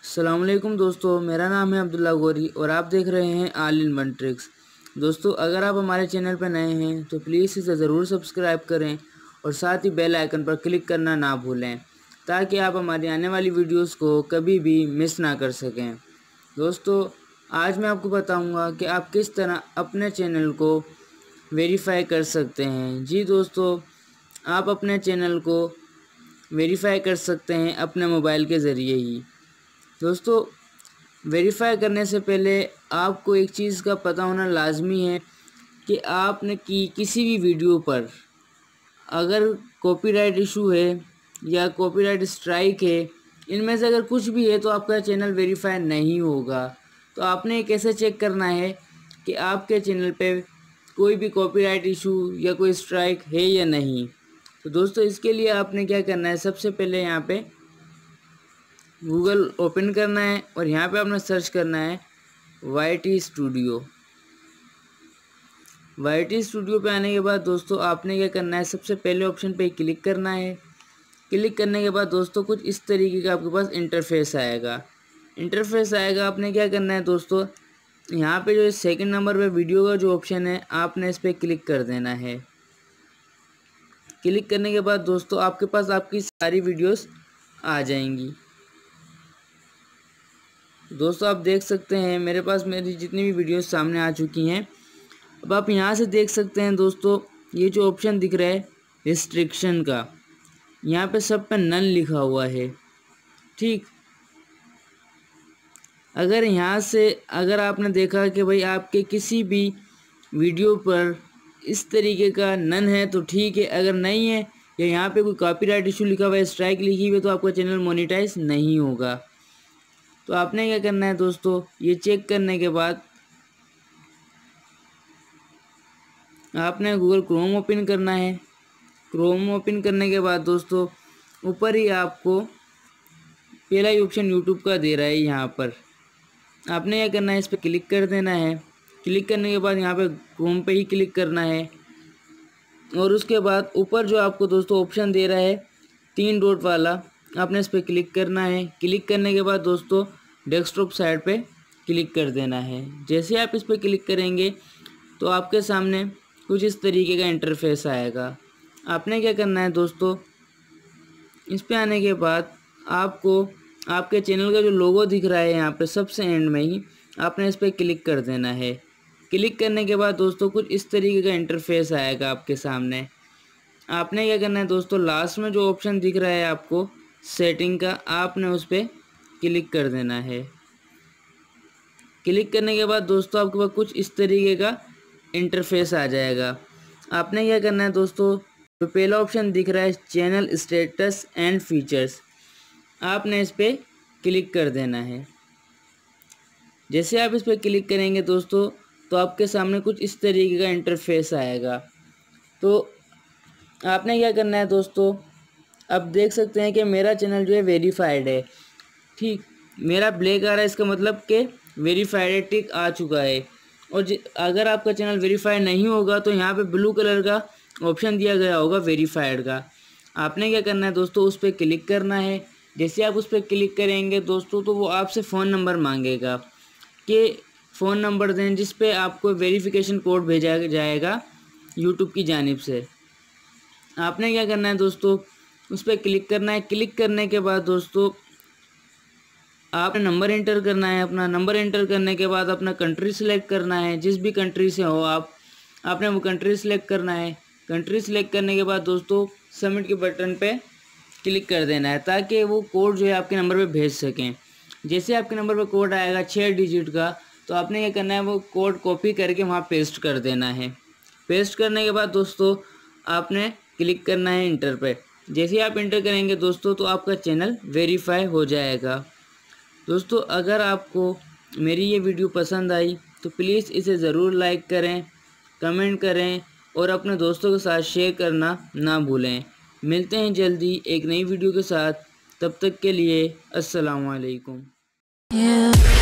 अस्सलामुअलैकुम दोस्तों, मेरा नाम है अब्दुल्ला गौरी और आप देख रहे हैं ऑल इन वन ट्रिक्स। दोस्तों, अगर आप हमारे चैनल पर नए हैं तो प्लीज़ इसे ज़रूर सब्सक्राइब करें और साथ ही बेल आइकन पर क्लिक करना ना भूलें ताकि आप हमारी आने वाली वीडियोस को कभी भी मिस ना कर सकें। दोस्तों, आज मैं आपको बताऊंगा कि आप किस तरह अपने चैनल को वेरीफाई कर सकते हैं। जी दोस्तों, आप अपने चैनल को वेरीफाई कर सकते हैं अपने मोबाइल के ज़रिए ही। दोस्तों, वेरीफाई करने से पहले आपको एक चीज़ का पता होना लाजमी है कि आपने किसी भी वीडियो पर अगर कॉपीराइट इशू है या कॉपीराइट स्ट्राइक है, इनमें से अगर कुछ भी है तो आपका चैनल वेरीफाई नहीं होगा। तो आपने कैसे चेक करना है कि आपके चैनल पे कोई भी कॉपीराइट इशू या कोई स्ट्राइक है या नहीं। तो दोस्तों, इसके लिए आपने क्या करना है, सबसे पहले यहाँ पे गूगल ओपन करना है और यहाँ पे आपने सर्च करना है YT स्टूडियो। YT स्टूडियो पे आने के बाद दोस्तों आपने क्या करना है, सबसे पहले ऑप्शन पे क्लिक करना है। क्लिक करने के बाद दोस्तों कुछ इस तरीके का आपके पास इंटरफेस आएगा। आपने क्या करना है दोस्तों, यहाँ पे जो सेकंड नंबर पे वीडियो का जो ऑप्शन है आपने इस पर क्लिक कर देना है। क्लिक करने के बाद दोस्तों आपके पास आपकी सारी वीडियोस आ जाएंगी। दोस्तों, आप देख सकते हैं मेरे पास मेरी जितनी भी वीडियोस सामने आ चुकी हैं। अब आप यहाँ से देख सकते हैं दोस्तों, ये जो ऑप्शन दिख रहा है रिस्ट्रिक्शन का, यहाँ पे सब पे नन लिखा हुआ है। ठीक, अगर यहाँ से अगर आपने देखा कि भाई आपके किसी भी वीडियो पर इस तरीके का नन है तो ठीक है, अगर नहीं है या यहाँ पे कोई कॉपीराइट इशू लिखा हुआ है, स्ट्राइक लिखी हुई है, तो आपका चैनल मोनेटाइज नहीं होगा। तो आपने क्या करना है दोस्तों, ये चेक करने के बाद आपने गूगल क्रोम ओपन करना है। क्रोम ओपन करने के बाद दोस्तों ऊपर ही आपको पहला ही ऑप्शन यूट्यूब का दे रहा है, यहाँ पर आपने क्या करना है, इस पर क्लिक कर देना है। क्लिक करने के बाद यहाँ पे क्रोम पे ही क्लिक करना है और उसके बाद ऊपर जो आपको दोस्तों ऑप्शन दे रहा है 3 डॉट वाला, आपने इस पर क्लिक करना है। क्लिक करने के बाद दोस्तों डेस्कटॉप साइड पे क्लिक कर देना है। जैसे आप इस पर क्लिक करेंगे तो आपके सामने कुछ इस तरीके का इंटरफेस आएगा। आपने क्या करना है दोस्तों, इस पे आने के बाद आपको आपके चैनल का जो लोगो दिख रहा है यहाँ पे सबसे एंड में ही, आपने इस पर क्लिक कर देना है। क्लिक करने के बाद दोस्तों कुछ इस तरीके का इंटरफेस आएगा आपके सामने। आपने क्या करना है दोस्तों, लास्ट में जो ऑप्शन दिख रहा है आपको सेटिंग का, आपने उस पर क्लिक कर देना है। क्लिक करने के बाद दोस्तों आपके पास कुछ इस तरीके का इंटरफेस आ जाएगा। आपने क्या करना है दोस्तों, तो पहला ऑप्शन दिख रहा है चैनल स्टेटस एंड फीचर्स, आपने इस पर क्लिक कर देना है। जैसे आप इस पर क्लिक करेंगे दोस्तों तो आपके सामने कुछ इस तरीके का इंटरफेस आएगा। तो आपने क्या करना है दोस्तों, अब देख सकते हैं कि मेरा चैनल जो है वेरीफाइड है। ठीक, मेरा ब्लैक आ रहा है, इसका मतलब कि वेरीफाइड टिक आ चुका है। और अगर आपका चैनल वेरीफाइड नहीं होगा तो यहाँ पे ब्लू कलर का ऑप्शन दिया गया होगा वेरीफाइड का। आपने क्या करना है दोस्तों, उस पर क्लिक करना है। जैसे आप उस पर क्लिक करेंगे दोस्तों तो वो आपसे फ़ोन नंबर मांगेगा कि फ़ोन नंबर दें जिस पे आपको वेरिफिकेशन कोड भेजा जाएगा यूट्यूब की जानिब से। आपने क्या करना है दोस्तों, उस पर क्लिक करना है। क्लिक करने के बाद दोस्तों आपने नंबर एंटर करना है। अपना नंबर एंटर करने के बाद अपना कंट्री सिलेक्ट करना है, जिस भी कंट्री से हो आप, आपने वो कंट्री सिलेक्ट करना है। कंट्री सिलेक्ट करने के बाद दोस्तों सबमिट के बटन पे क्लिक कर देना है ताकि वो कोड जो है आपके नंबर पे भेज सकें। जैसे आपके नंबर पे कोड आएगा 6 डिजिट का, तो आपने क्या करना है, वो कोड कॉपी करके वहाँ पेस्ट कर देना है। पेस्ट करने के बाद दोस्तों आपने क्लिक करना है इंटर पे। जैसे ही आप इंटर करेंगे दोस्तों तो आपका चैनल वेरीफाई हो जाएगा। दोस्तों, अगर आपको मेरी ये वीडियो पसंद आई तो प्लीज़ इसे ज़रूर लाइक करें, कमेंट करें और अपने दोस्तों के साथ शेयर करना ना भूलें। मिलते हैं जल्दी एक नई वीडियो के साथ, तब तक के लिए अस्सलाम वालेकुम।